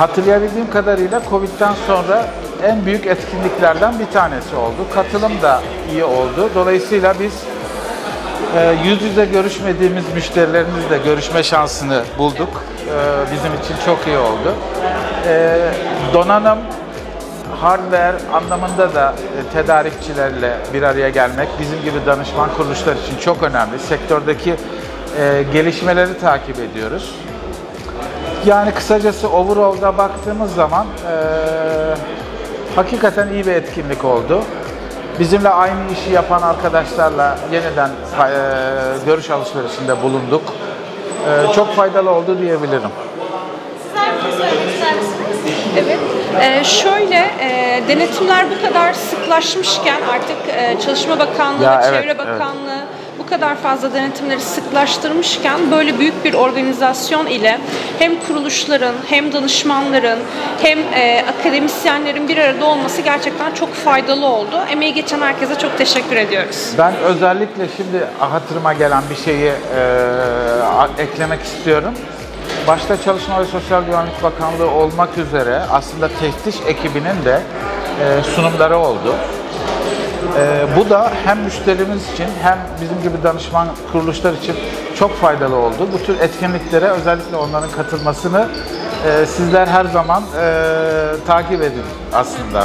Hatırlayabildiğim kadarıyla Covid'den sonra en büyük etkinliklerden bir tanesi oldu. Katılım da iyi oldu. Dolayısıyla biz yüz yüze görüşmediğimiz müşterilerimizle görüşme şansını bulduk. Bizim için çok iyi oldu. Donanım, hardware anlamında da tedarikçilerle bir araya gelmek bizim gibi danışman kuruluşlar için çok önemli. Sektördeki gelişmeleri takip ediyoruz. Yani kısacası overall'da baktığımız zaman hakikaten iyi bir etkinlik oldu. Bizimle aynı işi yapan arkadaşlarla yeniden görüş alışverişinde bulunduk. Çok faydalı oldu diyebilirim. Sizler bir şey söylemek ister misiniz? Evet. Denetimler bu kadar sıklaşmışken artık Çalışma Bakanlığı ve Çevre Bakanlığı bu kadar fazla denetimleri sıklaştırmışken böyle büyük bir organizasyon ile hem kuruluşların hem danışmanların hem akademisyenlerin bir arada olması gerçekten çok faydalı oldu. Emeği geçen herkese çok teşekkür ediyoruz. Ben özellikle şimdi hatırıma gelen bir şeyi eklemek istiyorum. Başta Çalışma ve Sosyal Güvenlik Bakanlığı olmak üzere aslında teftiş ekibinin de sunumları oldu. Bu da hem müşterimiz için hem bizim gibi danışman kuruluşlar için çok faydalı oldu. Bu tür etkinliklere özellikle onların katılmasını sizler her zaman takip edin aslında.